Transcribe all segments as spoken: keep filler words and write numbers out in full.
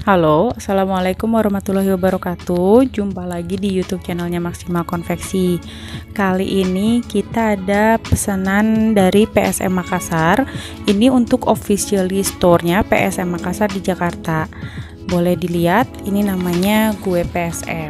Halo, assalamualaikum warahmatullahi wabarakatuh. Jumpa lagi di YouTube channelnya Maksimal Konveksi. Kali ini kita ada pesanan dari P S M Makassar. Ini untuk officially store-nya P S M Makassar di Jakarta. Boleh dilihat, ini namanya Gue P S M.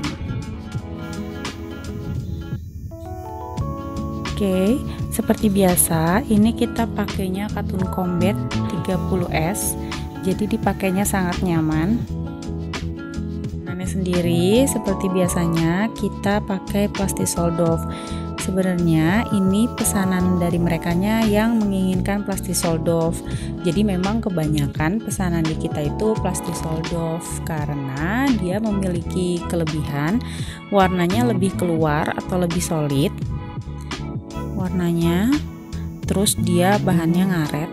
Oke, seperti biasa, ini kita pakainya Katun Combat tiga puluh S. Jadi dipakainya sangat nyaman. Pesanannya sendiri seperti biasanya kita pakai Plastisol Doff. Sebenarnya ini pesanan dari merekanya yang menginginkan Plastisol Doff. Jadi memang kebanyakan pesanan di kita itu Plastisol Doff karena dia memiliki kelebihan warnanya lebih keluar atau lebih solid warnanya. Terus dia bahannya ngaret.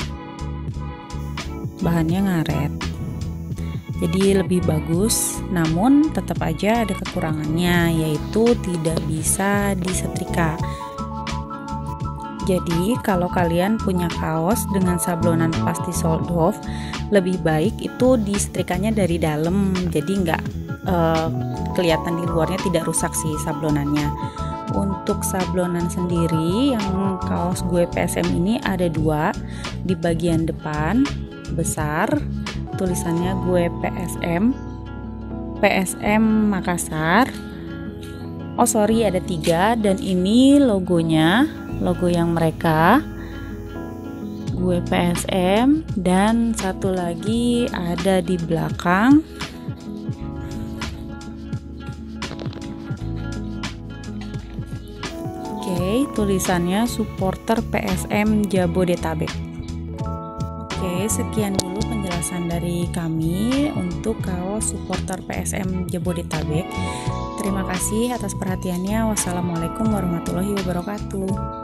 Bahannya ngaret, jadi lebih bagus, namun tetap aja ada kekurangannya, yaitu tidak bisa disetrika. Jadi kalau kalian punya kaos dengan sablonan Plastisol Doff, lebih baik itu disetrikanya dari dalam, jadi nggak uh, kelihatan di luarnya, tidak rusak sih sablonannya. Untuk sablonan sendiri yang kaos Gue P S M ini ada dua, di bagian depan besar tulisannya Gue P S M P S M Makassar. Oh sorry, ada tiga, dan ini logonya, logo yang mereka Gue P S M, dan satu lagi ada di belakang. Oke, tulisannya supporter P S M Jabodetabek. Oke, sekian dulu penjelasan dari kami untuk kaos supporter P S M Jabodetabek. Terima kasih atas perhatiannya. Wassalamualaikum warahmatullahi wabarakatuh.